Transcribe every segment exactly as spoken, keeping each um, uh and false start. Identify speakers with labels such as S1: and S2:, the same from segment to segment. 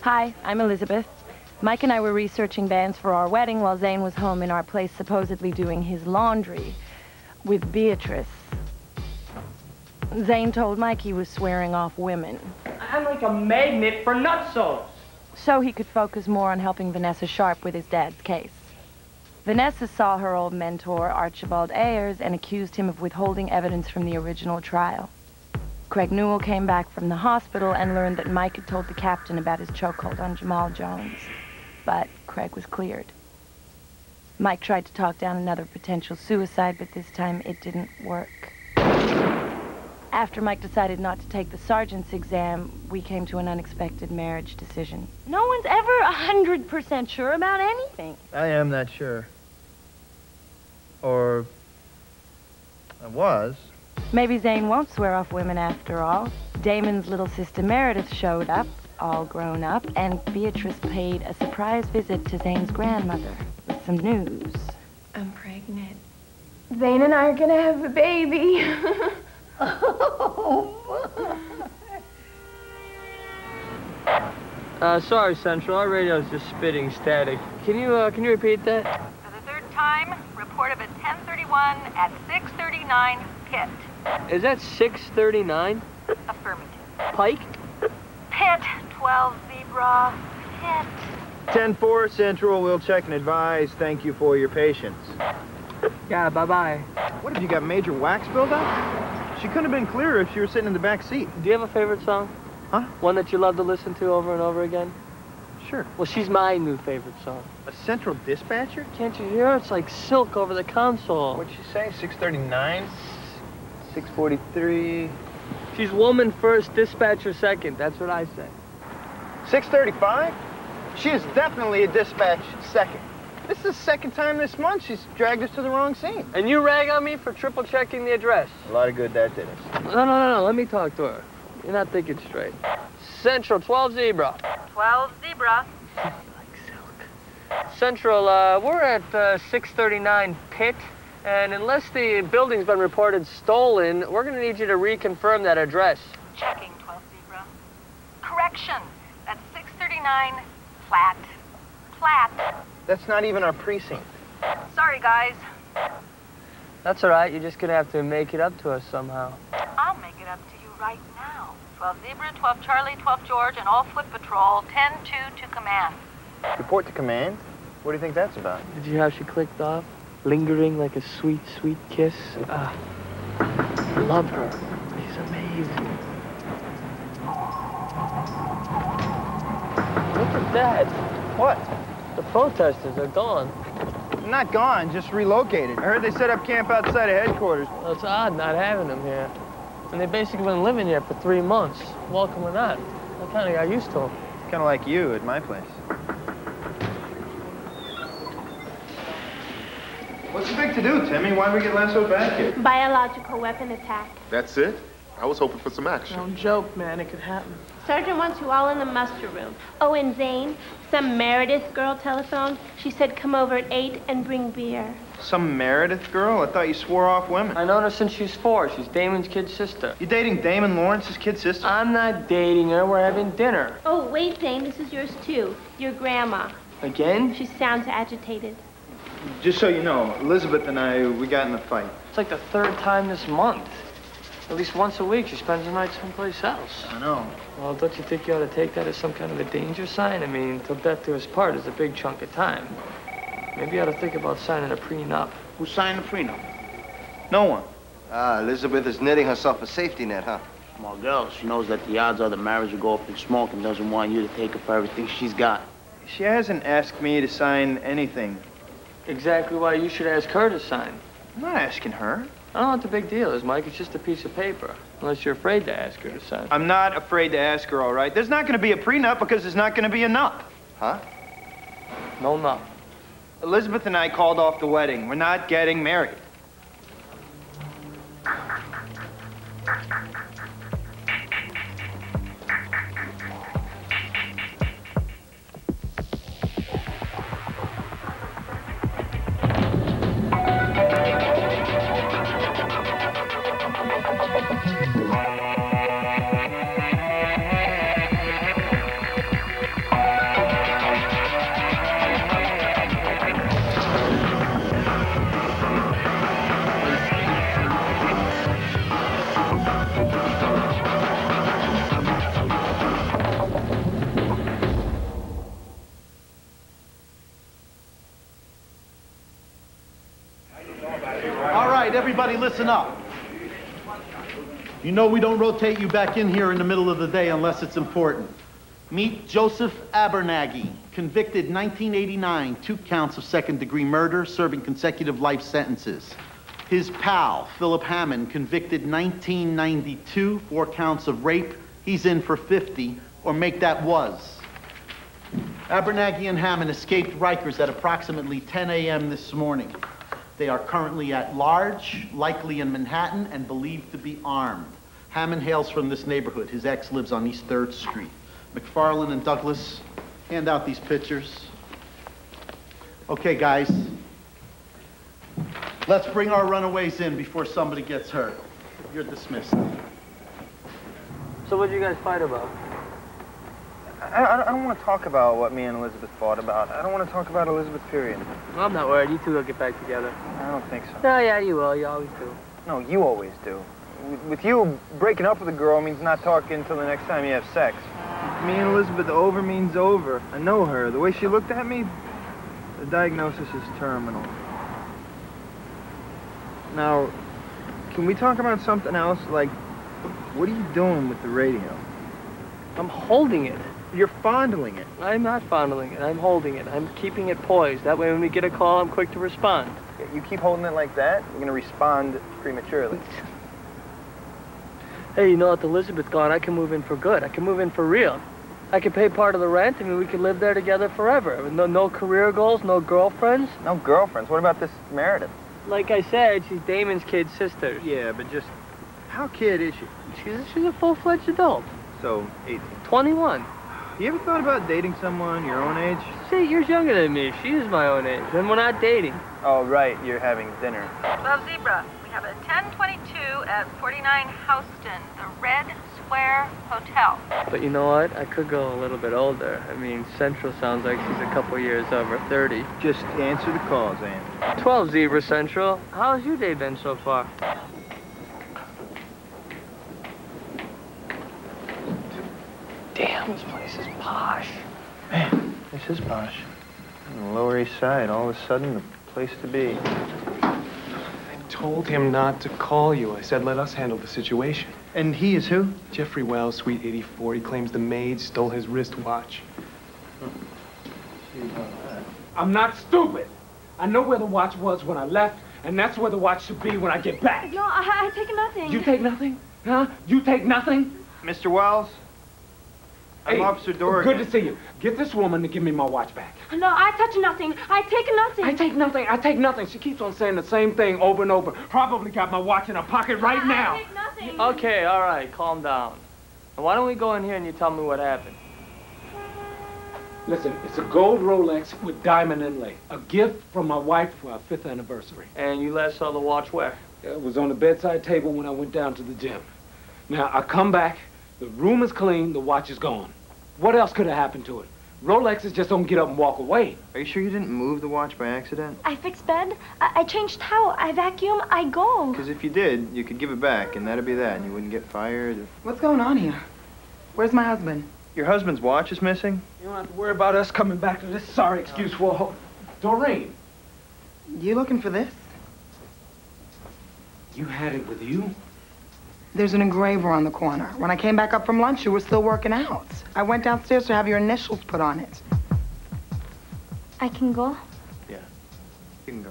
S1: Hi, I'm Elizabeth. Mike and I were researching bands for our wedding while Zane was home in our place supposedly doing his laundry with Beatrice. Zane told Mike he was swearing off women.
S2: I'm like a magnet for nutsos.
S1: So he could focus more on helping Vanessa Sharp with his dad's case. Vanessa saw her old mentor, Archibald Ayers, and accused him of withholding evidence from the original trial. Craig Newell came back from the hospital and learned that Mike had told the captain about his chokehold on Jamal Jones. But Craig was cleared. Mike tried to talk down another potential suicide, but this time it didn't work. After Mike decided not to take the sergeant's exam, we came to an unexpected marriage decision. No one's ever a hundred percent sure about anything.
S3: I am that sure. Or I was.
S1: Maybe Zane won't swear off women after all. Damon's little sister Meredith showed up, all grown up, and Beatrice paid a surprise visit to Zane's grandmother with some news.
S4: I'm pregnant.
S5: Zane and I are gonna have a baby.
S2: uh, sorry, Central. Our radio's just spitting static. Can you, uh, can you repeat that?
S6: For the third time, report of a ten thirty-one at six thirty-nine Pitt.
S2: Is that six thirty-nine?
S6: Affirmative.
S2: Pike?
S6: Pitt, twelve Zebra, Pitt.
S3: ten four Central, we'll check and advise. Thank you for your patience.
S2: Yeah, bye-bye.
S3: What, have you got major wax buildup? She couldn't have been clearer if she were sitting in the back seat.
S2: Do you have a favorite song?
S3: Huh?
S2: One that you love to listen to over and over again?
S3: Sure.
S2: Well, she's my new favorite song.
S3: A Central dispatcher?
S2: Can't you hear? It's like silk over the console.
S3: What'd she say, six thirty-nine? six forty-three?
S2: She's woman first, dispatcher second. That's what I say.
S3: six thirty-five? She is definitely a dispatch second. This is the second time this month she's dragged us to the wrong scene.
S2: And you rag on me for triple checking the address.
S3: A lot of good that did us.
S2: No, no, no, no. Let me talk to her. You're not thinking straight. Central, twelve Zebra.
S6: twelve Zebra.
S2: Like silk. Central, uh, we're at uh, six thirty-nine Pitt, and unless the building's been reported stolen, we're going to need you to reconfirm that address.
S6: Checking, twelve Zebra. Correction. That's six thirty-nine Platt. Platt.
S3: That's not even our precinct.
S6: Sorry, guys.
S2: That's all right. You're just going to have to make it up to us somehow.
S6: I'll make it up to you right now. twelve Zebra, twelve Charlie, twelve George, and all foot patrol, ten two to command.
S3: Report to command? What do you think that's about?
S2: Did you hear how she clicked off? Lingering like a sweet, sweet kiss. Ah, I love her. She's amazing. Look at that.
S3: What?
S2: The protesters are gone.
S3: Not gone, just relocated. I heard they set up camp outside of headquarters.
S2: Well, it's odd not having them here. And they've basically been living here for three months. Welcome or not. I kind of got used to them.
S3: Kind of like you at my place. What's the big to-do, Timmy? Why'd we get lassoed back here?
S5: Biological weapon attack.
S7: That's it? I was hoping for some action.
S2: Don't joke, man. It could happen.
S5: Sergeant wants you all in the muster room. Oh, and Zane, some Meredith girl telephoned. She said come over at eight and bring beer.
S3: Some Meredith girl? I thought you swore off women.
S2: I known her since she's four. She's Damon's kid sister.
S3: You dating Damon Lawrence's kid sister?
S2: I'm not dating her. We're having dinner.
S5: Oh, wait, Zane, this is yours too. Your grandma.
S2: Again?
S5: She sounds agitated.
S3: Just so you know, Elizabeth and I, we got in a fight.
S2: It's like the third time this month. At least once a week, she spends the night someplace else.
S3: I know.
S2: Well, don't you think you ought to take that as some kind of a danger sign? I mean, till death do us part is a big chunk of time. Maybe you ought to think about signing a prenup.
S8: Who signed the prenup?
S3: No one.
S8: Ah, Elizabeth is knitting herself a safety net, huh? Small girl. She knows that the odds are the marriage will go up in smoke and doesn't want you to take her for everything she's got.
S3: She hasn't asked me to sign anything.
S2: Exactly why you should ask her to sign.
S3: I'm not asking her.
S2: I don't know what the big deal is, Mike. It's just a piece of paper. Unless you're afraid to ask her to sign.
S3: I'm not afraid to ask her, all right? There's not going to be a prenup because there's not going to be a nup.
S8: Huh?
S2: No, no.
S3: Elizabeth and I called off the wedding. We're not getting married.
S9: Everybody listen up. You know we don't rotate you back in here in the middle of the day unless it's important. Meet Joseph Abernaghy, convicted nineteen eighty-nine, two counts of second-degree murder, serving consecutive life sentences. His pal, Philip Hammond, convicted nineteen ninety-two, four counts of rape. He's in for fifty, or make that was. Abernaghy and Hammond escaped Rikers at approximately ten A M this morning. They are currently at large, likely in Manhattan, and believed to be armed. Hammond hails from this neighborhood. His ex lives on East third Street. McFarland and Douglas, hand out these pictures. Okay, guys. Let's bring our runaways in before somebody gets hurt. You're dismissed.
S2: So what did you guys fight about?
S3: I, I, I don't want to talk about what me and Elizabeth fought about. I don't want to talk about Elizabeth, period.
S2: Well, I'm not worried. You two will get back together.
S3: I don't think so.
S2: No, yeah, you will. You always do.
S3: No, you always do. With, with you, breaking up with a girl means not talking until the next time you have sex. Me and Elizabeth, over means over. I know her. The way she looked at me, the diagnosis is terminal. Now, can we talk about something else? Like, what are you doing with the radio?
S2: I'm holding it.
S3: You're fondling it.
S2: I'm not fondling it. I'm holding it. I'm keeping it poised. That way when we get a call, I'm quick to respond.
S3: You keep holding it like that, you're going to respond prematurely.
S2: Hey, you know, with Elizabeth gone, I can move in for good. I can move in for real. I can pay part of the rent. I mean, we could live there together forever. No, no career goals, no girlfriends.
S3: No girlfriends? What about this Meredith?
S2: Like I said, she's Damon's kid's sister.
S3: Yeah, but just, how kid is she?
S2: She's, she's a full-fledged adult.
S3: So, eighteen.
S2: twenty-one.
S3: You ever thought about dating someone your own age?
S2: She's eight years younger than me. She is my own age, and we're not dating.
S3: Oh, right, you're having dinner.
S6: twelve Zebra, we have a ten twenty-two at forty-nine Houston, the Red Square Hotel.
S2: But you know what? I could go a little bit older. I mean, Central sounds like she's a couple years over thirty.
S3: Just answer the calls, Andy.
S2: twelve Zebra Central. How's your day been so far? Damn, this place is posh.
S3: Man, this is posh. On the Lower East Side, all of a sudden, the place to be.
S10: I told him not to call you. I said, let us handle the situation.
S3: And he is who?
S10: Jeffrey Wells, Suite eighty-four. He claims the maid stole his wristwatch.
S11: I'm not stupid. I know where the watch was when I left, and that's where the watch should be when I get back.
S12: No, I, I take nothing.
S11: You take nothing? Huh? You take nothing?
S3: Mister Wells? I'm
S11: Hey,
S3: Officer Dorgan.
S11: Good to see you. Get this woman to give me my watch back.
S12: No, I touch nothing. I take nothing.
S11: I take nothing. I take nothing. She keeps on saying the same thing over and over. Probably got my watch in her pocket right
S12: I,
S11: now.
S12: I take nothing.
S2: Okay, all right, calm down. Now, why don't we go in here and you tell me what happened?
S11: Listen, it's a gold Rolex with diamond inlay. A gift from my wife for our fifth anniversary.
S2: And you last saw the watch where?
S11: It was on the bedside table when I went down to the gym. Now, I come back, the room is clean, the watch is gone. What else could have happened to it? Rolexes just don't get up and walk away.
S3: Are you sure you didn't move the watch by accident?
S12: I fix bed. I, I change towel. I vacuum. I go.
S3: Because if you did, you could give it back, and that'd be that, and you wouldn't get fired. Or...
S13: What's going on here? Where's my husband?
S3: Your husband's watch is missing?
S11: You don't have to worry about us coming back to this sorry excuse for a ho- Doreen.
S13: You looking for this?
S11: You had it with you?
S13: There's an engraver on the corner. When I came back up from lunch, you were still working out. I went downstairs to have your initials put on it.
S12: I can go?
S3: Yeah, you can go.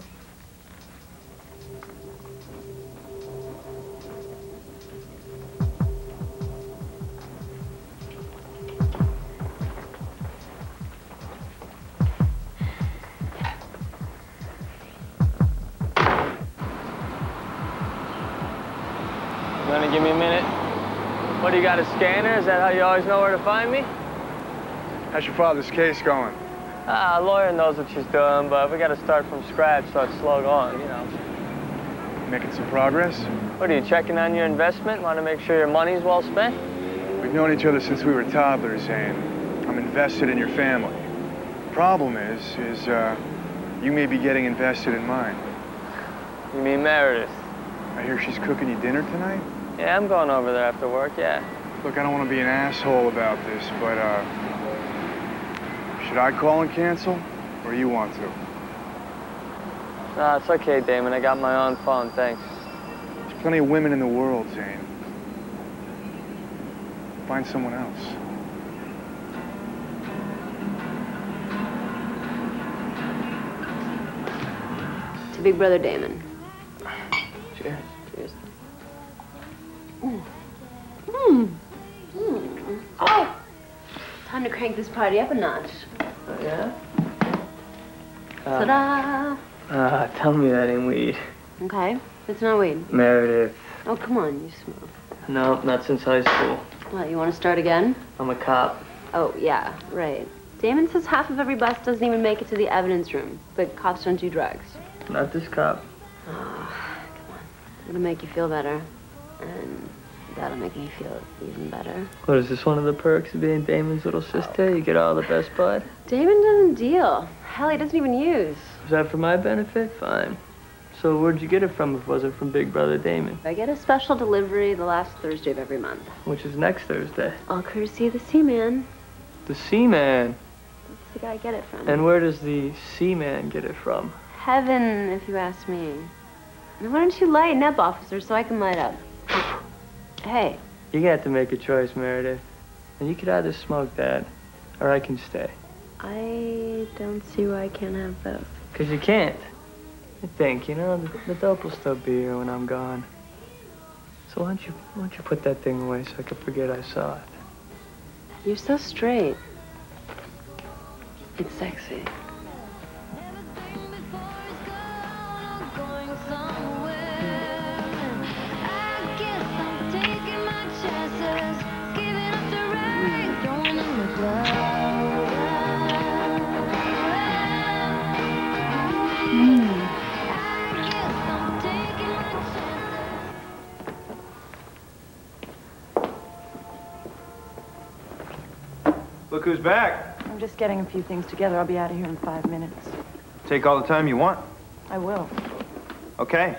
S2: You wanna give me a minute? What, do you got a scanner? Is that how you always know where to find me?
S14: How's your father's case going?
S2: Ah, a lawyer knows what she's doing, but we gotta start from scratch, so it's slow going, you know.
S14: Making some progress?
S2: What, are you checking on your investment? Want to make sure your money's well spent?
S14: We've known each other since we were toddlers, and I'm invested in your family. Problem is, is, uh, you may be getting invested in mine.
S2: You mean Meredith?
S14: I hear she's cooking you dinner tonight?
S2: Yeah, I'm going over there after work, yeah.
S14: Look, I don't want to be an asshole about this, but, uh, should I call and cancel, or you want to?
S2: No, it's okay, Damon. I got my own phone, thanks.
S14: Plenty of women in the world, Zane. Find someone else.
S15: To Big Brother Damon.
S2: Cheers.
S15: Cheers. Mm. Mm. Mm. Oh! Time to crank this party up a notch.
S2: Oh, yeah? Uh,
S15: Ta-da!
S2: uh, tell me that ain't weed.
S15: Okay, it's not weed.
S2: Meredith.
S15: Oh, come on, you smoke.
S2: No, not since high school.
S15: What, you want to start again?
S2: I'm a cop.
S15: Oh, yeah, right. Damon says half of every bust doesn't even make it to the evidence room, but cops don't do drugs.
S2: Not this cop.
S15: Oh, come on. It'll make you feel better, and that'll make me feel even better.
S2: What, is this one of the perks of being Damon's little sister? You get all the best bud?
S15: Damon doesn't deal. Hell, he doesn't even use.
S2: Was that for my benefit? Fine. So where'd you get it from if it wasn't from Big Brother Damon?
S15: I get a special delivery the last Thursday of every month.
S2: Which is next Thursday.
S15: All courtesy of the Seaman.
S2: The Seaman?
S15: That's the guy I get it from.
S2: And where does the Seaman get it from?
S15: Heaven, if you ask me. Now, why don't you lighten up, officer, so I can light up? Hey.
S2: You're gonna have to make a choice, Meredith. And you could either smoke that, or I can stay.
S15: I don't see why I can't have both.
S2: Because you can't. I think, you know, the, the dope will still be here when I'm gone. So why don't you, why don't you put that thing away so I can forget I saw it?
S15: You're so straight. It's sexy.
S3: Look who's back.
S1: I'm just getting a few things together. I'll be out of here in five minutes.
S3: Take all the time you want.
S1: I will.
S3: Okay.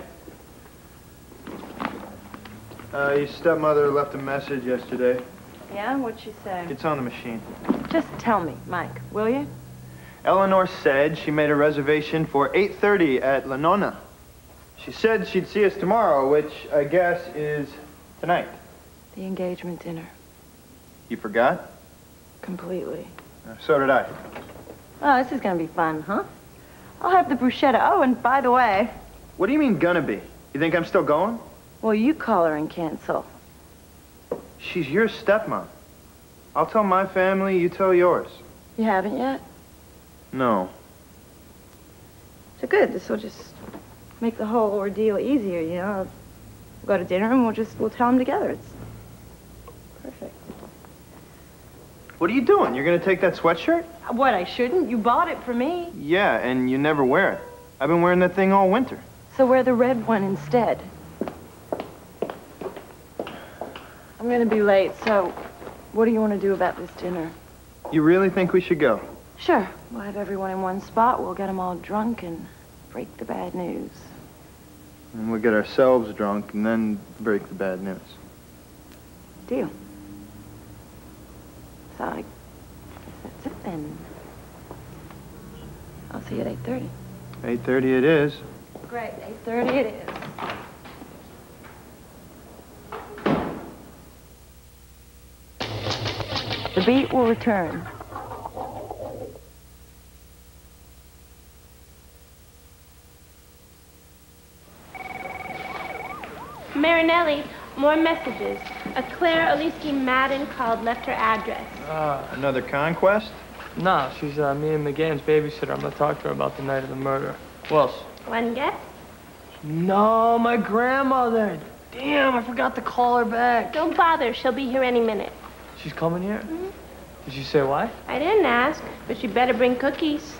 S3: Uh, your stepmother left a message yesterday.
S1: Yeah? What'd she say?
S3: It's on the machine.
S1: Just tell me, Mike, will you?
S3: Eleanor said she made a reservation for eight thirty at La Nonna. She said she'd see us tomorrow, which I guess is tonight.
S1: The engagement dinner.
S3: You forgot?
S1: Completely.
S3: Uh, so did I.
S1: Oh, this is gonna be fun, huh? I'll have the bruschetta. Oh, and by the way...
S3: What do you mean, gonna be? You think I'm still going?
S1: Well, you call her and cancel.
S3: She's your stepmom. I'll tell my family, you tell yours.
S1: You haven't yet?
S3: No.
S1: So good. This will just make the whole ordeal easier, you know? We'll go to dinner and we'll just, we'll tell them together. It's perfect.
S3: What are you doing? You're gonna take that sweatshirt?
S1: What, I shouldn't? You bought it for me.
S3: Yeah, and you never wear it. I've been wearing that thing all winter.
S1: So wear the red one instead. I'm gonna be late, so what do you want to do about this dinner?
S3: You really think we should go?
S1: Sure. We'll have everyone in one spot. We'll get them all drunk and break the bad news.
S3: And we'll get ourselves drunk and then break the bad news.
S1: Deal. So I guess that's it then. I'll see you at eight thirty.
S3: eight thirty it is.
S1: Great. eight thirty it is. The beat will return.
S5: Marinelli, more messages. A Claire Oliski Madden called, left her address.
S3: Ah, another conquest?
S2: No, she's uh, me and McGann's babysitter. I'm gonna talk to her about the night of the murder. Who else?
S5: One guess?
S2: No, my grandmother. Damn, I forgot to call her back.
S5: Don't bother. She'll be here any minute.
S2: She's coming here?
S5: Mm-hmm.
S2: Did she say why?
S5: I didn't ask, but you better bring cookies.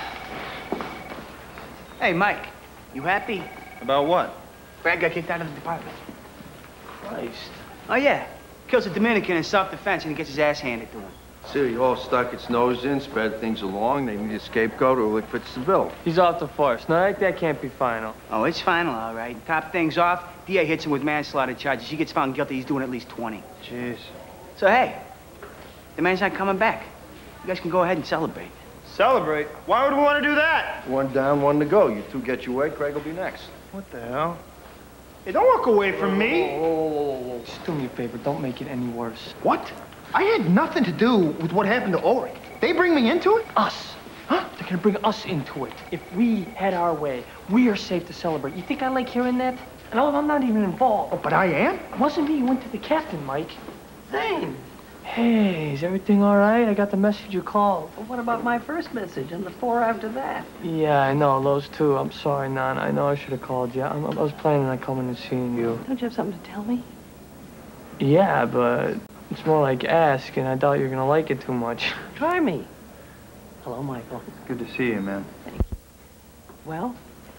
S16: Hey, Mike, you happy?
S3: About what?
S16: Brad got kicked out of the department.
S2: Christ.
S16: Oh, yeah. Kills a Dominican in self-defense and he gets his ass handed to him.
S17: City Hall stuck its nose in, spread things along. They need a scapegoat or it fits the bill.
S2: He's off the force. No, that, that can't be final.
S16: Oh, it's final, all right. Top things off, D A hits him with manslaughter charges. He gets found guilty, he's doing at least twenty.
S3: Jeez.
S16: So, hey, the man's not coming back. You guys can go ahead and celebrate.
S3: Celebrate? Why would we want to do that?
S17: One down, one to go. You two get your way, Craig will be next.
S3: What the hell? Hey, don't walk away from me.
S10: Whoa, whoa, whoa, whoa. Just do me a favor. Don't make it any worse.
S18: What? I had nothing to do with what happened to Ulrich. They bring me into it?
S10: Us. Huh? They're gonna bring us into it. If we had our way, we are safe to celebrate. You think I like hearing that? And I'm not even involved.
S18: Oh, but I am?
S10: It wasn't me. You went to the captain, Mike.
S19: Zane.
S10: Hey, is everything all right? I got the message you called.
S19: Well, what about my first message and the four after that?
S10: Yeah, I know, those two. I'm sorry, Nana. I know I should have called you. I'm, I was planning on coming and seeing you.
S19: Don't you have something to tell me?
S10: Yeah, but it's more like ask, and I doubt you're gonna like it too much.
S19: Try me. Hello, Michael.
S3: Good to see you, man.
S19: Well?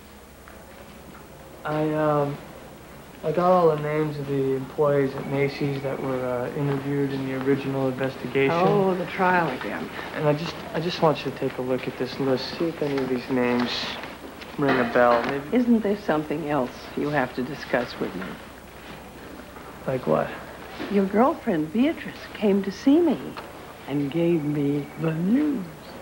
S10: I, um... I got all the names of the employees at Macy's that were uh, interviewed in the original investigation.
S19: Oh, the trial again.
S10: And I just, I just want you to take a look at this list. See if any of these names ring a bell. Maybe.
S19: Isn't there something else you have to discuss with me?
S10: Like what?
S19: Your girlfriend, Beatrice, came to see me and gave me the news.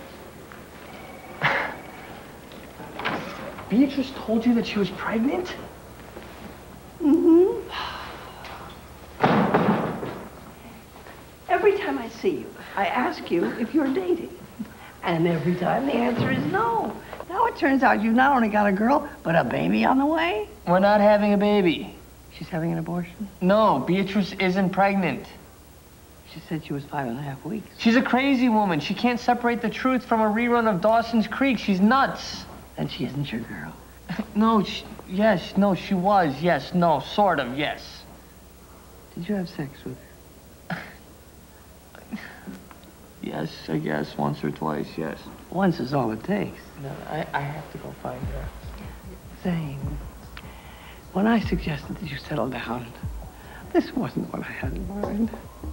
S10: Beatrice told you that she was pregnant?
S19: Mm-hmm. Every time I see you, I ask you if you're dating. And every time the answer is no. Now it turns out you've not only got a girl, but a baby on the way.
S10: We're not having a baby.
S19: She's having an abortion?
S10: No, Beatrice isn't pregnant.
S19: She said she was five and a half weeks.
S10: She's a crazy woman. She can't separate the truth from a rerun of Dawson's Creek. She's nuts.
S19: Then she isn't your girl.
S10: No, she, yes, no, she was. Yes, no, sort of, yes.
S19: Did you have sex with her?
S10: Yes, I guess, once or twice, yes.
S19: Once is all it takes.
S10: No, I, I have to go find her.
S19: Zane, when I suggested that you settle down, this wasn't what I had in mind.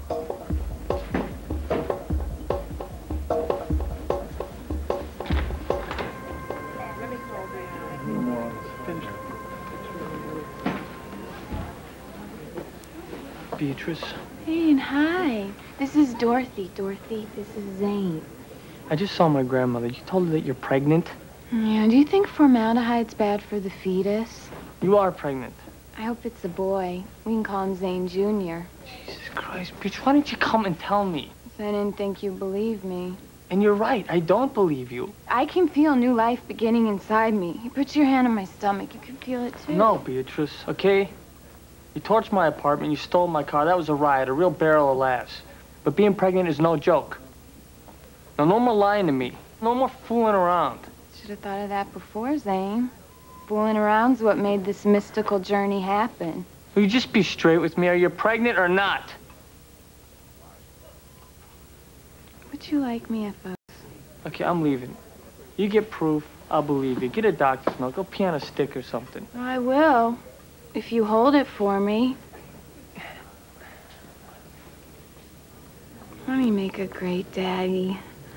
S10: Beatrice,
S20: Hey, hi. This is Dorothy. Dorothy, this is Zane.
S10: I just saw my grandmother. You told her that you're pregnant?
S20: Yeah, do you think formaldehyde's bad for the fetus?
S10: You are pregnant.
S20: I hope it's a boy. We can call him Zane Junior
S10: Jesus Christ, bitch, why didn't you come and tell me?
S20: I didn't think you'd believe me.
S10: And you're right, I don't believe you.
S20: I can feel new life beginning inside me. You put your hand on my stomach, you can feel it too.
S10: No, Beatrice, okay? You torched my apartment, you stole my car. That was a riot, a real barrel of laughs. But being pregnant is no joke. Now, no more lying to me. No more fooling around.
S20: Should have thought of that before, Zane. Fooling around's what made this mystical journey happen.
S10: Will you just be straight with me? Are you pregnant or not?
S20: Would you like me if I was...
S10: Okay, I'm leaving. You get proof, I'll believe you. Get a doctor's note. Go pee on a stick or something.
S20: I will, if you hold it for me. Won't you make a great daddy?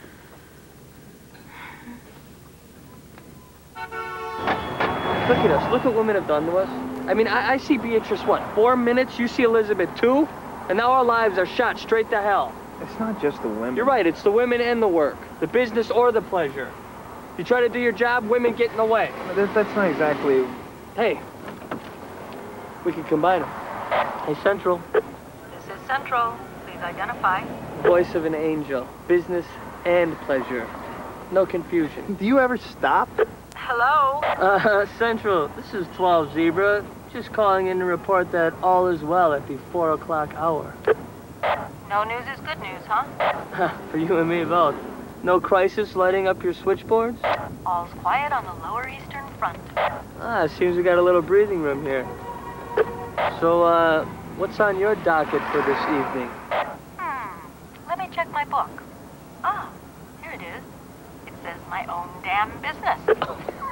S10: Look at us. Look what women have done to us. I mean, I, I see Beatrice, what, four minutes? You see Elizabeth, two? And now our lives are shot straight to hell.
S3: It's not just the women.
S10: You're right. It's the women and the work. The business or the pleasure. You try to do your job, women get in the way.
S3: That, that's not exactly...
S10: Hey, we can combine them. Hey, Central.
S6: This is Central. Please identify.
S10: Voice of an angel. Business and pleasure. No confusion.
S3: Do you ever stop?
S6: Hello?
S10: Uh, Central, this is twelve Zebra. Just calling in to report that all is well at the four o'clock hour.
S6: No news is good news, huh?
S10: For you and me both. No crisis lighting up your switchboards?
S6: All's quiet on the lower eastern front.
S10: Ah, seems we got a little breathing room here. So, uh, what's on your docket for this evening?
S6: Hmm, let me check my book. Ah, here it is. It says my own damn business.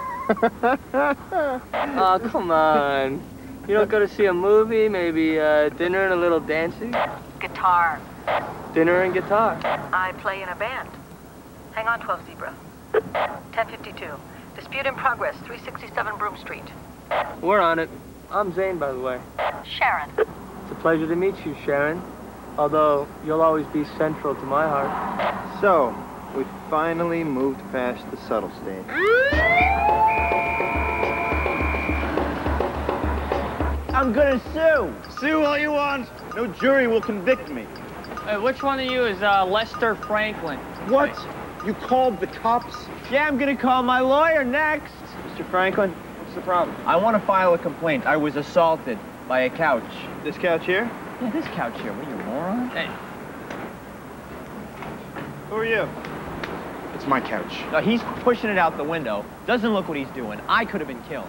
S10: Oh, come on. You don't go to see a movie, maybe uh, dinner and a little dancing?
S6: Guitar.
S10: Dinner and guitar.
S6: I play in a band. Hang on, twelve Zebra. ten fifty-two. Dispute in progress, three sixty-seven Broome Street.
S10: We're on it. I'm Zane, by the way.
S6: Sharon.
S10: It's a pleasure to meet you, Sharon. Although, you'll always be central to my heart.
S3: So, we finally moved past the subtle stage.
S16: I'm gonna sue. Sue all you want. No jury will convict me.
S10: Hey, which one of you is uh, Lester Franklin?
S16: What? You called the cops? Yeah, I'm gonna call my lawyer next.
S3: Mister Franklin, what's the problem?
S16: I want to file a complaint. I was assaulted by a couch.
S3: This couch here?
S16: Yeah, this couch here. What, you moron?
S10: Hey.
S3: Who are you?
S16: It's my couch. No, he's pushing it out the window. Doesn't look what he's doing. I could have been killed.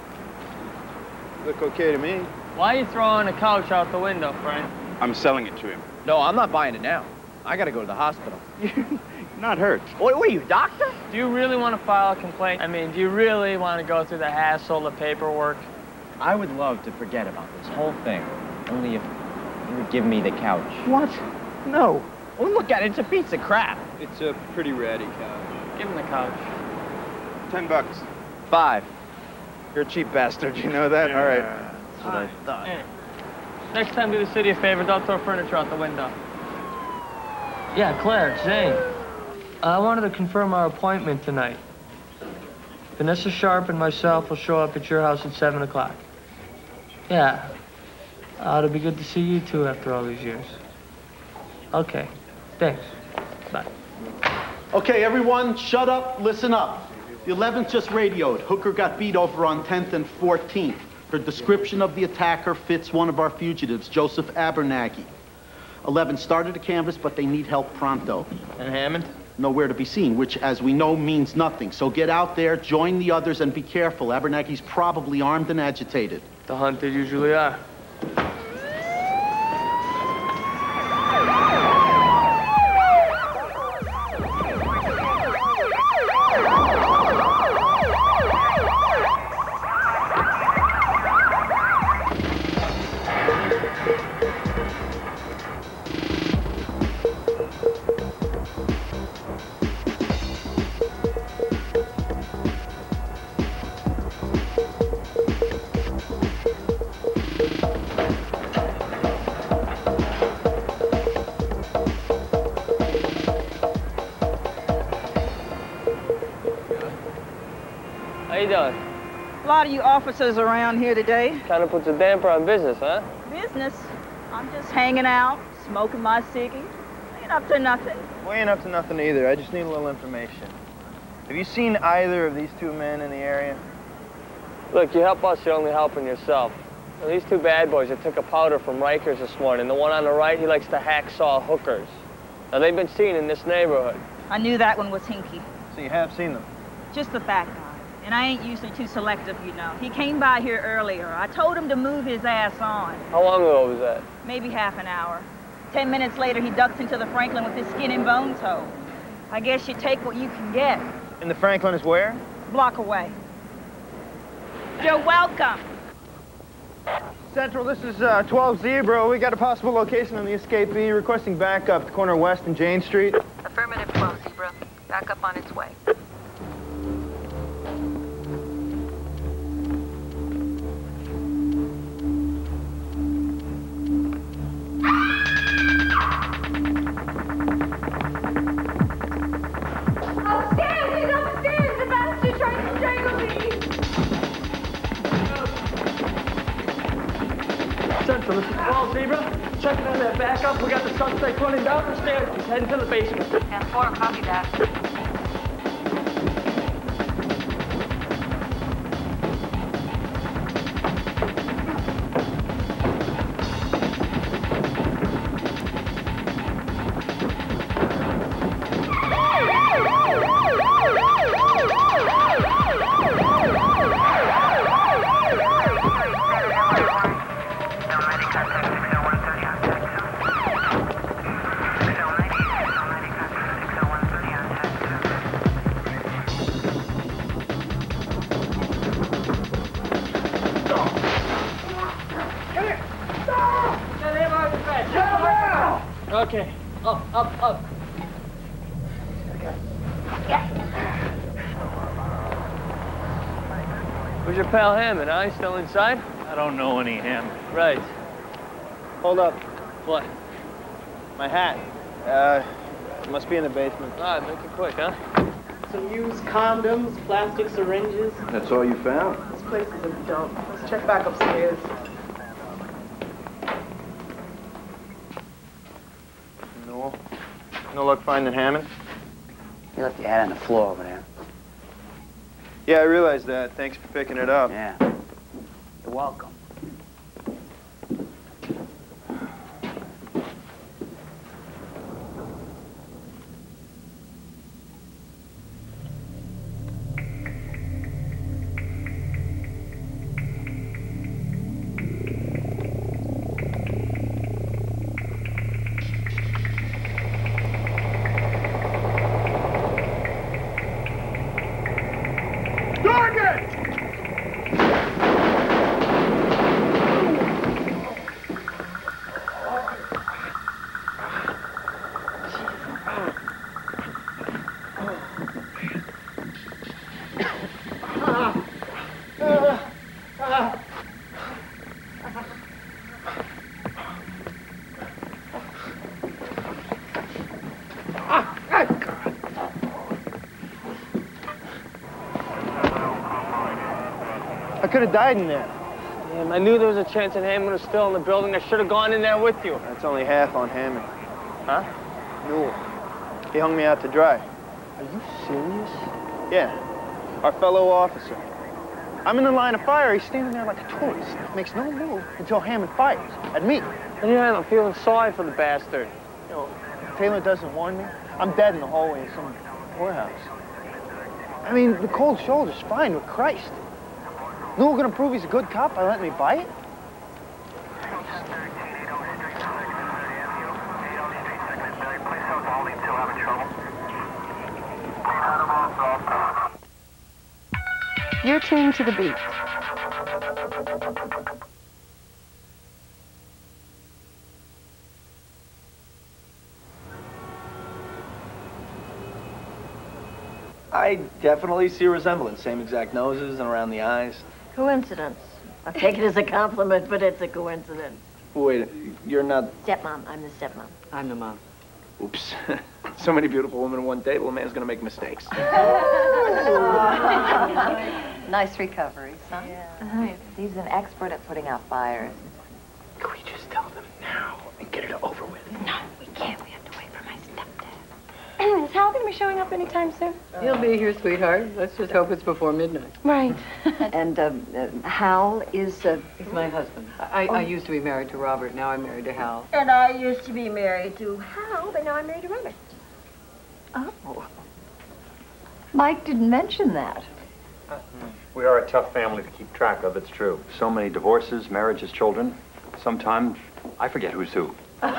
S3: Look okay to me.
S10: Why are you throwing a couch out the window, Frank?
S16: I'm selling it to him. No, I'm not buying it now. I gotta go to the hospital. Not hurt. Wait, what are you, doctor?
S10: Do you really want to file a complaint? I mean, do you really want to go through the hassle, the paperwork?
S16: I would love to forget about this whole thing. Only if you would give me the couch. What? No. Well, look at it. It's a piece of crap.
S3: It's a pretty ratty couch.
S10: Give him the couch.
S3: Ten bucks.
S16: Five.
S3: You're a cheap bastard, you know that?
S16: Yeah.
S3: All right.
S16: That's what I thought.
S10: Hey. Next time, do the city a favor. Don't throw furniture out the window. Yeah, Claire, it's Zane. I wanted to confirm our appointment tonight. Vanessa Sharp and myself will show up at your house at seven o'clock. Yeah. Uh, it'll be good to see you two after all these years. Okay. Thanks. Bye.
S9: Okay, everyone, shut up, listen up. The eleventh just radioed. Hooker got beat over on tenth and fourteenth. Her description of the attacker fits one of our fugitives, Joseph Abernaghy. eleven started a canvass, but they need help pronto.
S16: And Hammond?
S9: Nowhere to be seen, which, as we know, means nothing. So get out there, join the others, and be careful. Abernaghy's probably armed and agitated.
S10: The hunted usually are. How you doing?
S21: A lot of you officers around here today.
S10: Kind of puts a damper on business, huh?
S21: Business? I'm just hanging out, smoking my ciggy. Ain't up to nothing.
S3: We ain't up to nothing either. I just need a little information. Have you seen either of these two men in the area?
S10: Look, you help us, you're only helping yourself. Now, these two bad boys that took a powder from Rikers this morning, the one on the right, he likes to hacksaw hookers. Now, they've been seen in this neighborhood.
S21: I knew that one was hinky.
S3: So you have seen them?
S21: Just the fat guy. And I ain't usually too selective, you know. He came by here earlier. I told him to move his ass on.
S10: How long ago was that?
S21: Maybe half an hour. Ten minutes later, he ducks into the Franklin with his skin and bones hole. I guess you take what you can get.
S3: And the Franklin is where?
S21: Block away. You're welcome.
S3: Central, this is uh, twelve Zebra. We got a possible location on the escapee, requesting backup to corner West and Jane Street.
S6: Affirmative, twelve Zebra. Backup on its way.
S10: Central, this is twelve Zebra. Checking on that backup. We got the suspect running down the stairs. He's heading to the basement.
S6: ten four, copy that.
S10: Okay, up, up, up. Where's your pal Hammond, huh? He's still inside?
S3: I don't know any Hammond.
S10: Right.
S3: Hold up.
S10: What?
S3: My hat. Uh, it must be in the basement.
S10: All right, make it quick, huh?
S22: Some used condoms, plastic syringes.
S17: That's all you found?
S22: This place is a dump. Let's check back upstairs.
S3: No luck finding Hammond?
S4: You left your hat on the floor over there.
S3: Yeah, I realize that. Thanks for picking it up.
S4: Yeah. You're welcome.
S3: I could have died in there.
S2: Damn, I knew there was a chance that Hammond was still in the building. I should have gone in there with you.
S3: That's only half on Hammond.
S2: Huh?
S3: Newell. He hung me out to dry.
S2: Are you serious?
S3: Yeah. Our fellow officer. I'm in the line of fire. He's standing there like a tourist. Makes no move until Hammond fires at me.
S2: And yeah, I'm feeling sorry for the bastard.
S3: You know, Taylor doesn't warn me. I'm dead in the hallway of some poorhouse. I mean, the cold shoulder's fine with Christ. Newell gonna prove he's a good cop by letting me bite?
S1: You're tuned to the beat.
S7: I definitely see a resemblance. Same exact noses and around the eyes.
S6: Coincidence. I take it as a compliment, but it's a coincidence.
S7: Wait, you're not...
S6: Stepmom. I'm the stepmom.
S7: I'm the mom. Oops. So many beautiful women at one table, a man's gonna make mistakes.
S6: Nice recovery, son.
S1: Yeah.
S6: He's an expert at putting out fires.
S7: Can we just tell them now and get it over with?
S6: No, we can't. We have to wait for my stepdad.
S12: Is Hal going to be showing up anytime soon?
S23: He'll be here, sweetheart. Let's just hope it's before midnight.
S12: Right.
S6: And um, uh, Hal is... Uh,
S23: He's my husband. I,
S6: oh.
S23: I used to be married to Robert. Now I'm married to Hal.
S6: And I used to be married to Hal, but now I'm married to Robert. Oh. Mike didn't mention that.
S24: We are a tough family to keep track of, it's true. So many divorces, marriages, children. Sometimes I forget who's who.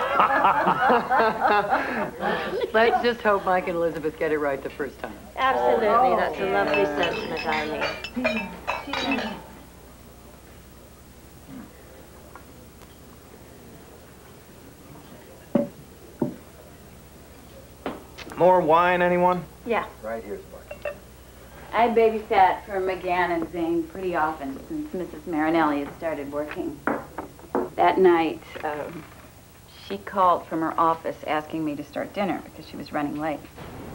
S23: Let's just hope Mike and Elizabeth get it right the first time.
S6: Absolutely. Oh. That's a lovely sentiment, Eileen.
S3: More wine, anyone?
S15: Yeah.
S3: Right here's Mark.
S15: I babysat for McGann and Zane pretty often since Missus Marinelli had started working. That night, um, she called from her office asking me to start dinner because she was running late.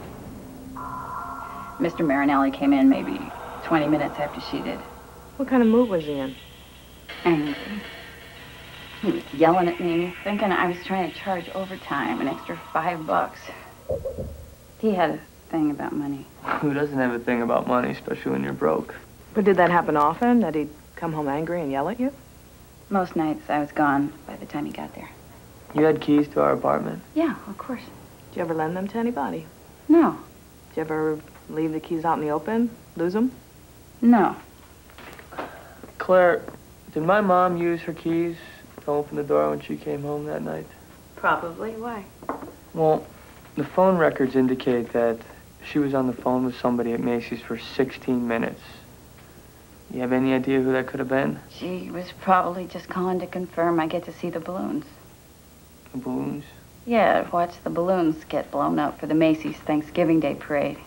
S15: Mister Marinelli came in maybe twenty minutes after she did.
S21: What kind of mood was he in?
S15: Angry. He was yelling at me, thinking I was trying to charge overtime, an extra five bucks. He had a thing about money.
S10: Who doesn't have a thing about money, especially when you're broke?
S21: But did that happen often, that he'd come home angry and yell at you?
S15: Most nights I was gone by the time he got there.
S10: You had keys to our apartment?
S15: Yeah, of course.
S21: Did you ever lend them to anybody?
S15: No.
S21: Did you ever leave the keys out in the open? Lose them?
S15: No.
S10: Claire, did my mom use her keys to open the door when she came home that night?
S15: Probably. Why?
S10: Well, the phone records indicate that she was on the phone with somebody at Macy's for sixteen minutes. You have any idea who that could have been?
S15: She was probably just calling to confirm I get to see the balloons.
S10: The balloons?
S15: Yeah, watch the balloons get blown up for the Macy's Thanksgiving Day parade.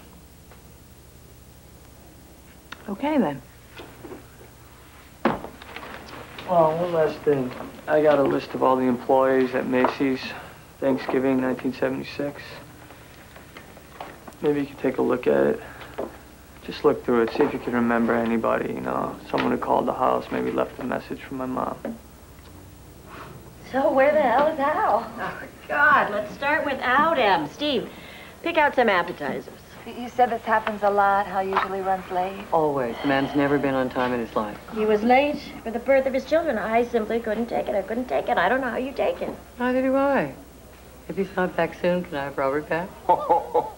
S21: Okay, then.
S10: Oh, one last thing. I got a list of all the employees at Macy's Thanksgiving nineteen seventy-six. Maybe you could take a look at it. Just look through it, see if you can remember anybody, you know. Someone who called the house, maybe left a message for my mom.
S6: So where the hell is Hal?
S8: God, let's start without him. Steve, pick out some appetizers.
S1: You said this happens a lot. Hal usually runs late.
S23: Always. The man's never been on time in his life.
S8: He was late for the birth of his children. I simply couldn't take it. I couldn't take it. I don't know how you take it.
S23: Neither do I. If he's not back soon, can I have Robert back?
S8: No.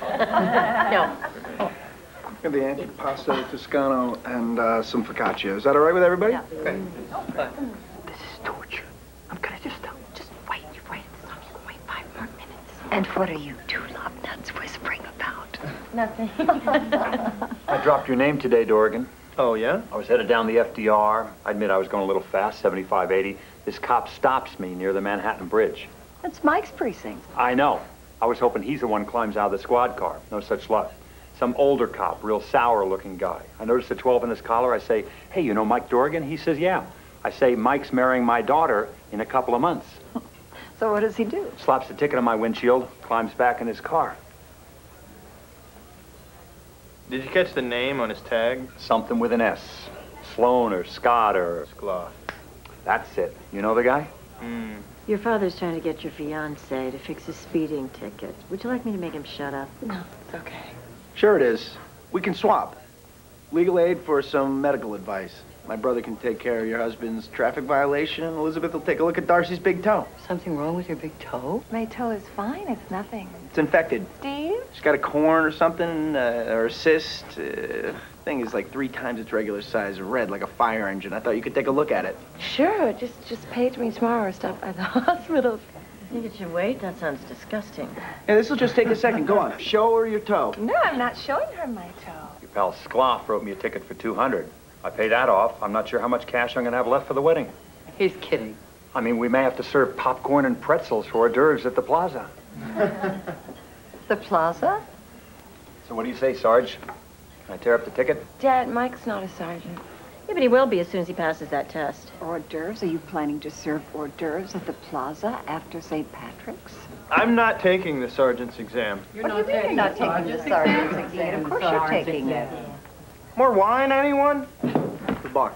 S3: Get the antipasto Toscano and uh, some focaccia. Is that all right with everybody?
S8: Yeah.
S3: Okay.
S6: This is torture. I'm gonna just tell. Just wait. You wait. You can wait five more minutes. And what are you two love nuts whispering about?
S8: Nothing.
S24: I dropped your name today, Dorgan.
S3: Oh, yeah?
S24: I was headed down the F D R. I admit I was going a little fast, seventy-five, eighty. This cop stops me near the Manhattan Bridge.
S6: That's Mike's precinct.
S24: I know. I was hoping he's the one who climbs out of the squad car. No such luck. Some older cop, real sour-looking guy. I noticed a twelve in his collar. I say, hey, you know Mike Dorgan? He says, yeah. I say, Mike's marrying my daughter in a couple of months.
S6: So what does he do?
S24: Slaps the ticket on my windshield, climbs back in his car.
S3: Did you catch the name on his tag?
S24: Something with an S. Sloan or Scott or...
S3: Skloff.
S24: That's it. You know the guy?
S3: Hmm.
S8: Your father's trying to get your fiancé to fix his speeding ticket. Would you like me to make him shut up?
S1: No, it's okay.
S7: Sure it is. We can swap. Legal aid for some medical advice. My brother can take care of your husband's traffic violation, and Elizabeth will take a look at Darcy's big toe.
S23: Something wrong with your big toe?
S1: My toe is fine. It's nothing.
S7: It's infected.
S1: Steve?
S7: She's got a corn or something, uh, or a cyst. Uh, thing is like three times its regular size, red like a fire engine. I thought you could take a look at it.
S1: Sure. Just just page me tomorrow or stop by the hospital.
S8: I think it should wait. That sounds disgusting.
S7: Yeah, this will just take a second. Go on. Show her your toe.
S1: No, I'm not showing her my toe.
S24: Your pal Skloff wrote me a ticket for two hundred. I pay that off. I'm not sure how much cash I'm going to have left for the wedding.
S23: He's kidding.
S24: I mean, we may have to serve popcorn and pretzels for hors d'oeuvres at the plaza.
S6: The plaza?
S24: So what do you say, Sarge? Can I tear up the ticket?
S1: Dad, Mike's not a sergeant.
S8: Yeah, but he will be as soon as he passes that test.
S6: Hors d'oeuvres? Are you planning to serve hors d'oeuvres at the plaza after Saint Patrick's?
S3: I'm not taking the sergeant's exam.
S6: You're what do you mean you're not taking the sergeant's exam? Of course you're taking it.
S3: More wine, anyone? The bar.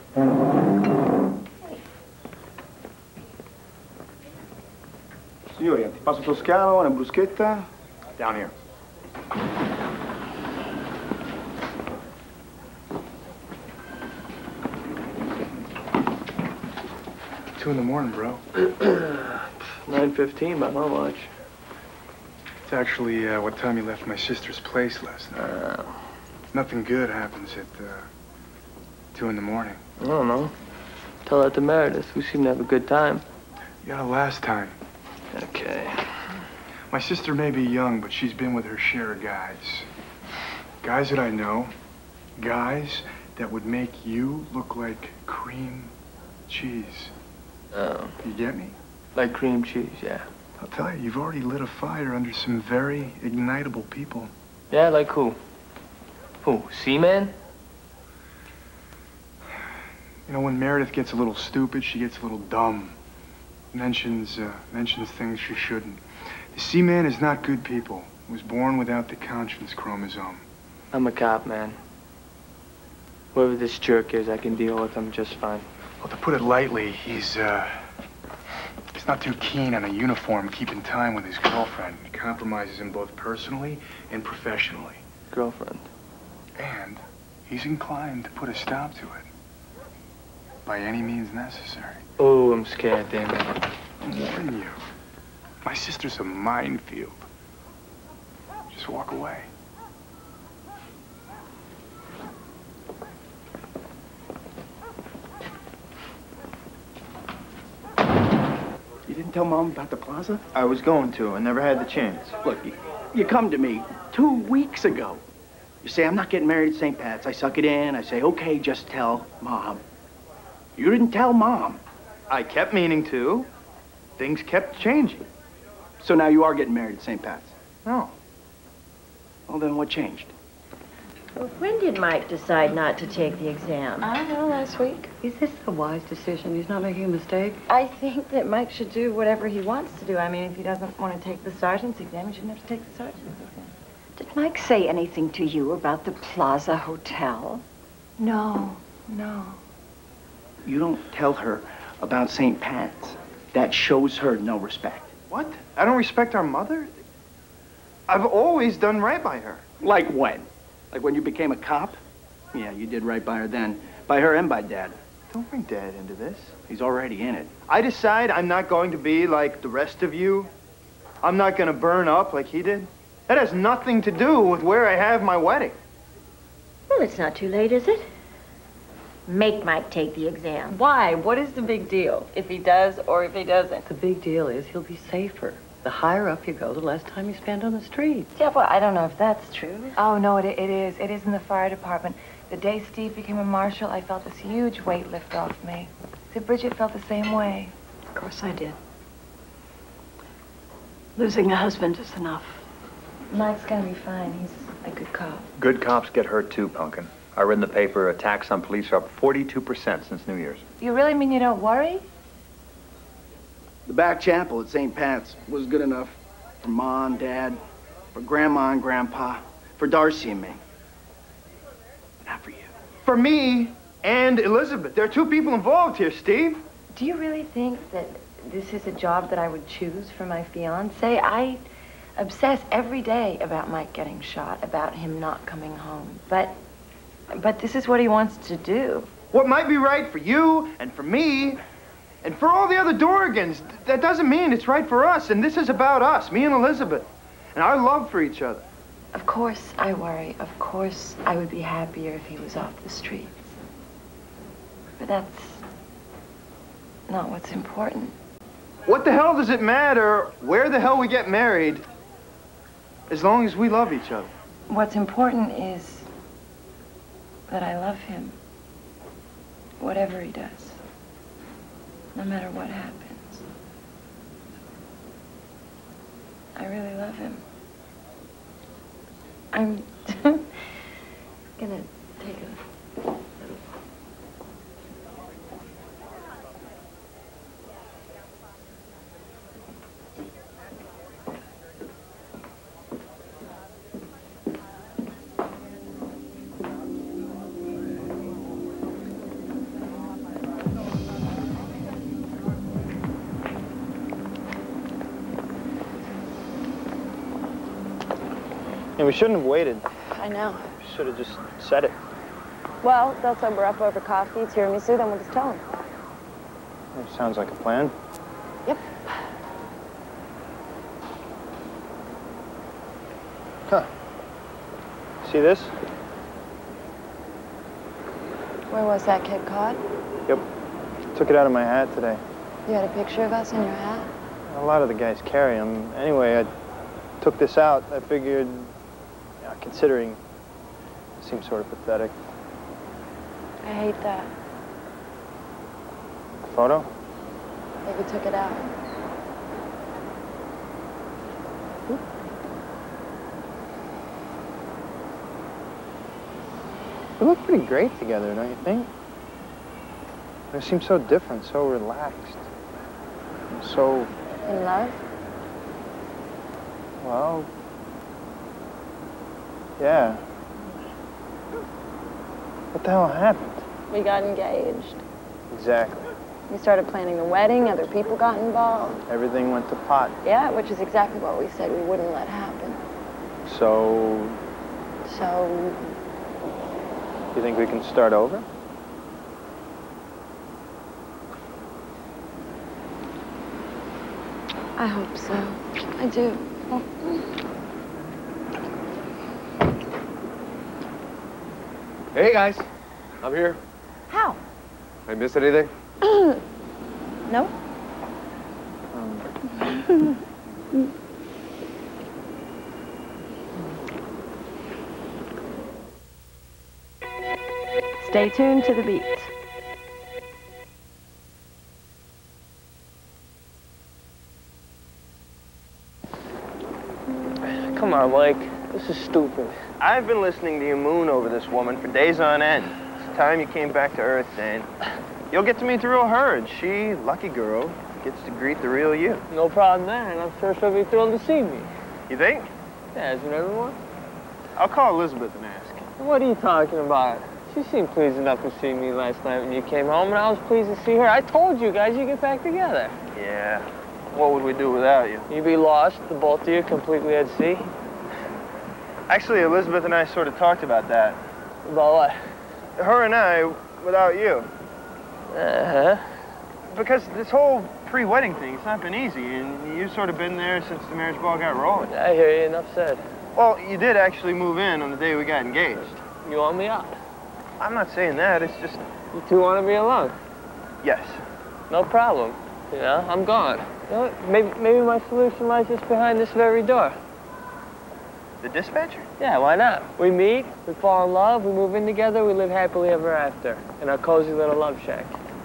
S11: Signori, antipasto toscano, una bruschetta.
S24: Down here.
S11: Two in the morning, bro.
S3: nine fifteen, but not much.
S11: It's actually uh, what time you left my sister's place last night.
S3: Uh,
S11: Nothing good happens at uh, two in the morning.
S2: I don't know. Tell that to Meredith. We seem to have a good time.
S11: You got a last time.
S3: Okay.
S11: My sister may be young, but she's been with her share of guys. Guys that I know. Guys that would make you look like cream cheese.
S2: Oh.
S11: You get me?
S2: Like cream cheese, yeah.
S11: I'll tell you, you've already lit a fire under some very ignitable people.
S2: Yeah, like who? Who? Seaman?
S11: You know, when Meredith gets a little stupid, she gets a little dumb. Mentions, uh, mentions things she shouldn't. The Seaman is not good people. Was born without the conscience chromosome.
S2: I'm a cop, man. Whoever this jerk is, I can deal with him just fine.
S11: Well, to put it lightly, he's, uh... he's not too keen on a uniform keeping time with his girlfriend. He compromises him both personally and professionally.
S2: Girlfriend?
S11: And he's inclined to put a stop to it. By any means necessary.
S2: Oh, I'm scared, damn it.
S11: I'm warning you. My sister's a minefield. Just walk away.
S7: You didn't tell Mom about the plaza?
S3: I was going to. I never had the chance.
S7: Look, you, you come to me two weeks ago. You say, I'm not getting married at Saint Pat's. I suck it in. I say, okay, just tell Mom. You didn't tell Mom.
S3: I kept meaning to. Things kept changing.
S7: So now you are getting married at Saint Pat's?
S3: No.
S7: Well, then what changed?
S8: Well, when did Mike decide not to take the exam?
S1: I don't know, last week.
S23: Is this a wise decision? He's not making a mistake?
S1: I think that Mike should do whatever he wants to do. I mean, if he doesn't want to take the sergeant's exam, he shouldn't have to take the sergeant's exam.
S6: Did Mike say anything to you about the Plaza Hotel?
S1: No, no.
S7: You don't tell her about Saint Pat's. That shows her no respect.
S3: What? I don't respect our mother? I've always done right by her.
S7: Like when? Like when you became a cop? Yeah, you did right by her then. By her and by Dad.
S3: Don't bring Dad into this.
S7: He's already in it.
S3: I decide I'm not going to be like the rest of you. I'm not going to burn up like he did. That has nothing to do with where I have my wedding.
S6: Well, it's not too late, is it? Make Mike take the exam.
S23: Why? What is the big deal? If he does or if he doesn't? The big deal is he'll be safer. The higher up you go, the less time you spend on the streets.
S1: Yeah, well, I don't know if that's true. Oh, no, it, it is. It is in the fire department. The day Steve became a marshal, I felt this huge weight lift off me. See, Bridget felt the same way.
S19: Of course I did. Losing a husband is enough.
S1: Mike's gonna be fine. He's a good cop.
S24: Good cops get hurt too, Pumpkin. I read in the paper attacks on police are up forty-two percent since New Year's.
S1: You really mean you don't worry?
S7: The back chapel at Saint Pat's was good enough for Ma and Dad, for Grandma and Grandpa, for Darcy and me. Not for you.
S3: For me and Elizabeth. There are two people involved here, Steve.
S1: Do you really think that this is a job that I would choose for my fiance? I obsess every day about Mike getting shot, about him not coming home. But, but this is what he wants to do.
S3: What might be right for you and for me and for all the other Dorgans, that doesn't mean it's right for us. And this is about us, me and Elizabeth, and our love for each other.
S1: Of course I worry. Of course I would be happier if he was off the streets. But that's not what's important.
S3: What the hell does it matter where the hell we get married as long as we love each other?
S1: What's important is that I love him, whatever he does, no matter what happens. I really love him. I'm gonna take a...
S3: And we shouldn't have waited.
S5: I know.
S3: Should have just said it.
S5: Well, they'll sober up over coffee, tiramisu, then we'll just tell them.
S3: That sounds like a plan.
S5: Yep.
S3: Huh. See this?
S5: Where was that kid caught?
S3: Yep. Took it out of my hat today.
S5: You had a picture of us in your hat?
S3: A lot of the guys carry them. Anyway, I took this out. I figured, yeah, considering it seems sort of pathetic.
S5: I hate that.
S3: Photo?
S5: That you took it out.
S3: We look pretty great together, don't you think? They seem so different, so relaxed, so...
S5: In love?
S3: Well... Yeah. What the hell happened?
S5: We got engaged.
S3: Exactly.
S5: We started planning the wedding, other people got involved.
S3: Everything went to pot.
S5: Yeah, which is exactly what we said we wouldn't let happen.
S3: So...
S5: So...
S3: You think we can start over?
S5: I hope so. I do.
S13: Hey, guys. I'm here.
S5: How?
S13: I miss anything?
S5: No.
S3: Um.
S1: Stay tuned to The Beat.
S2: Come on, Mike. This is stupid.
S3: I've been listening to you moon over this woman for days on end. It's time you came back to Earth, Dan. You'll get to meet the real her, and she, lucky girl, gets to greet the real you.
S2: No problem there, and I'm sure she'll be thrilled to see me.
S3: You think?
S2: Yeah, isn't everyone?
S3: I'll call Elizabeth and ask.
S2: What are you talking about? She seemed pleased enough to see me last night when you came home, and I was pleased to see her. I told you guys you get back together.
S3: Yeah. What would we do without you?
S2: You'd be lost, the both of you, completely at sea.
S3: Actually, Elizabeth and I sort of talked about that.
S2: About what?
S3: Her and I, without you.
S2: Uh-huh.
S3: Because this whole pre-wedding thing, it's not been easy, and you've sort of been there since the marriage ball got rolling.
S2: I hear you, enough said.
S3: Well, you did actually move in on the day we got engaged.
S2: You want me out?
S3: I'm not saying that, it's just...
S2: You two want to be alone?
S3: Yes.
S2: No problem. You know, I'm gone. You know what? Maybe, maybe my solution lies just behind this very door.
S3: The dispatcher?
S2: Yeah, why not? We meet, we fall in love, we move in together, we live happily ever after in our cozy little love shack.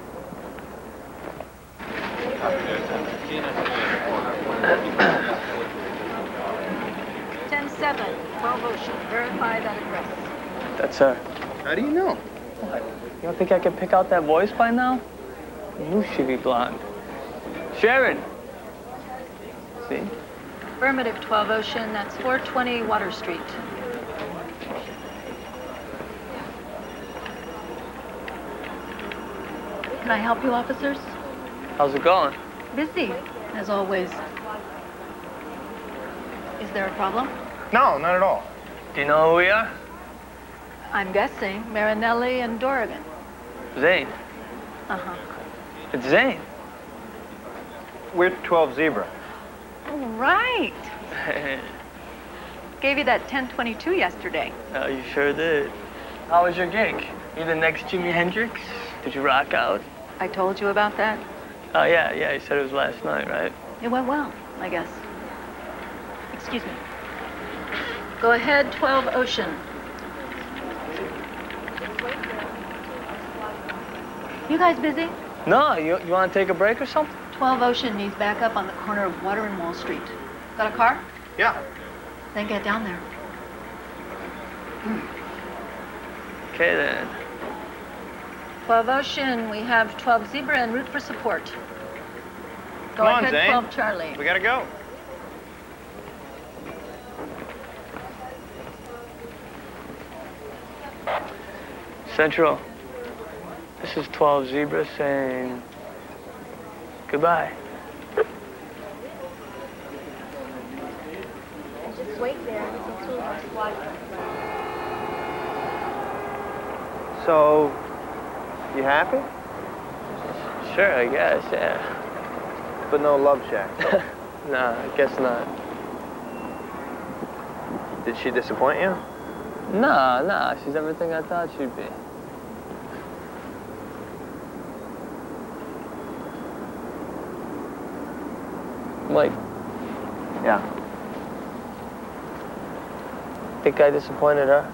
S14: ten seven, twelve Ocean. Verify that address.
S2: That's her.
S3: How do you know?
S2: What? You don't think I can pick out that voice by now? I knew she'd be blonde. Sharon! See?
S14: Affirmative, twelve Ocean. That's four twenty Water Street. Can I help you, officers?
S2: How's it going?
S14: Busy, as always. Is there a problem?
S3: No, not at all.
S2: Do you know who we are?
S14: I'm guessing Marinelli and Dorrigan.
S2: Zane.
S14: Uh-huh.
S2: It's Zane.
S3: We're twelve Zebra.
S14: All right. Gave you that ten twenty-two yesterday.
S2: Oh, you sure did. How was your gig? You the next Jimi Hendrix? Did you rock out?
S14: I told you about that.
S2: Oh, yeah, yeah, you said it was last night, right?
S14: It went well, I guess. Excuse me. Go ahead, twelve Ocean. You guys busy?
S2: No, you, you want to take a break or something?
S14: twelve Ocean needs backup on the corner of Water and Wall Street. Got a car?
S3: Yeah.
S14: Then get down there.
S2: Okay, then.
S14: twelve Ocean, we have twelve Zebra en route for support. Go
S3: Come on,
S14: ahead,
S3: Zane.
S14: twelve Charlie.
S3: We gotta go.
S2: Central, this is twelve Zebra saying goodbye.
S12: Just wait there until two of our squad comes by.
S3: So, you happy?
S2: Sure, I guess, yeah.
S3: But no love shack.
S2: Nah, I guess not.
S3: Did she disappoint you?
S2: Nah, nah, she's everything I thought she'd be. Mike.
S3: Yeah.
S2: Think I disappointed her?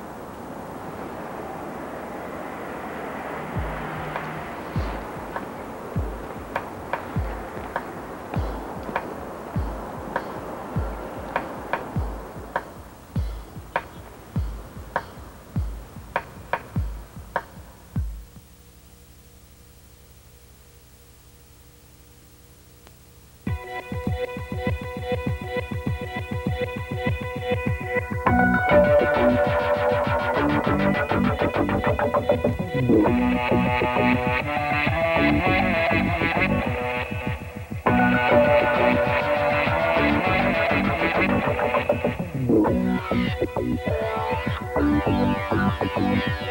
S12: Thank you.